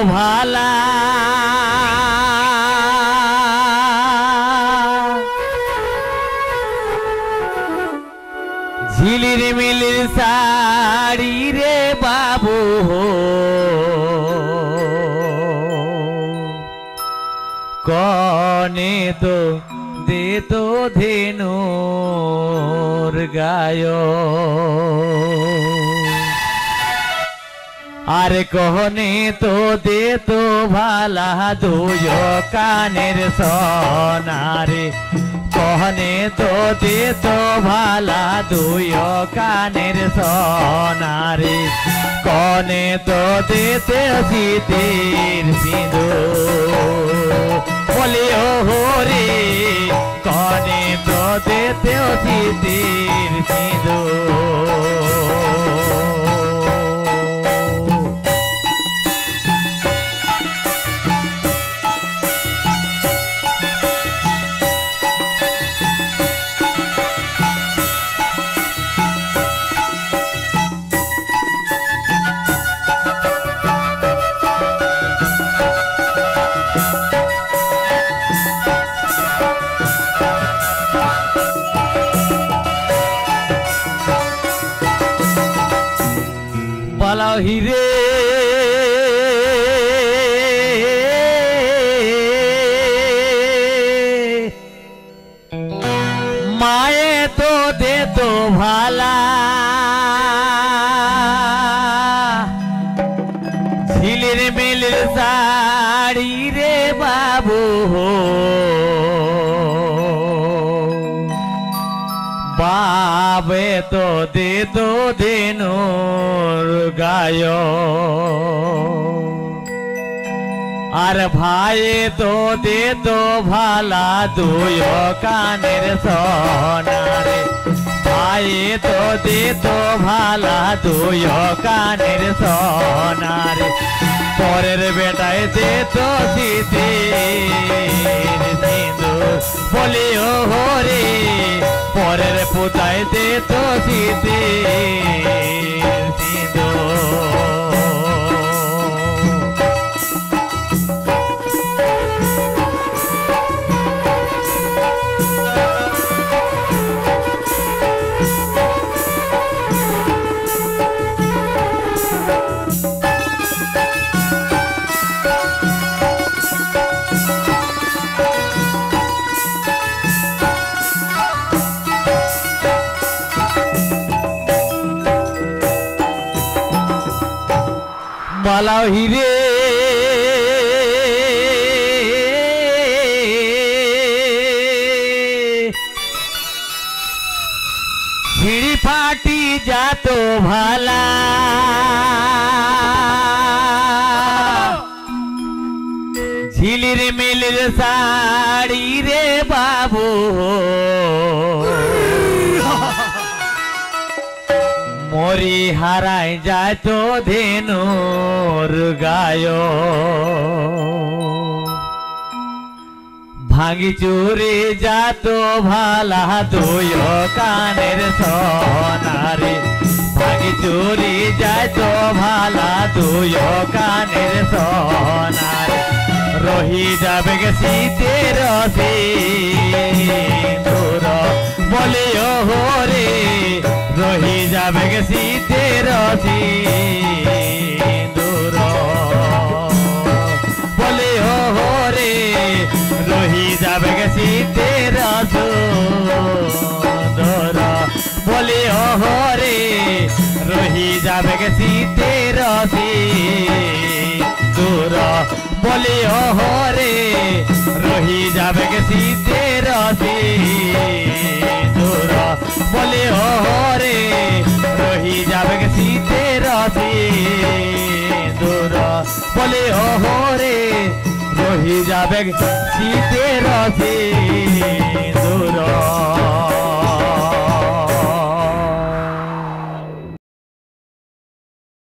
ভালা ঝিলির মিলির শাড়ি রে বাবু কনে তো দে তো ধেনুর গায় আরে কহনে তো দে তো ভালা দুয় কানের সোনারে कहने तो दे तो भाला दुयो कानेर सोनारे कहने तो देते सीतेर सिंदूर बोलियो हो रे कहने तो देते सीतेर सिंदूर बलाओ हिरे माए तो दे तो भाला झिलिर मिलिर साड़ी रे बाबू हो बाबे तो दे दो धेनुर गायो और भाई तो दे दो भाला दुयो कानेर सोनारे भाई तो दे दो भाला दुयो कानेर सोनारे परेर बेटाय दे तो सीतेर सिंदूर बोलियो हो रे परेर पुताय दे तो सीतेर सिंदूर बलाओ हिरे छिड़ी फाटी जातो भाला झिलिर मिलिर साड़ी रे बाबू मोरी हाराय जाय तो धेनुर गायो भांगी चूरी जातो भाला दुयो कानेर सोनारे भांगी चूरी जाय तो भाला दुयो कानेर सोनारे रही जाबे गे सीतेर सिंदूर बोलियो हो रे रही जाबे गे सीतेर सिंदूर बोलियो हो रे रही जाबे गे सीतेर सिंदूर बोलियो हो रे रही जाबे गे सीतेर सिंदूर बोलियो हो रे रही जाबे गे सीतेर सिंदूर बोलियो हो रे रही जाबे गे सीतेर सिंदूर बोलियो हो रे रही जाबे गे सीतेर सिंदूर।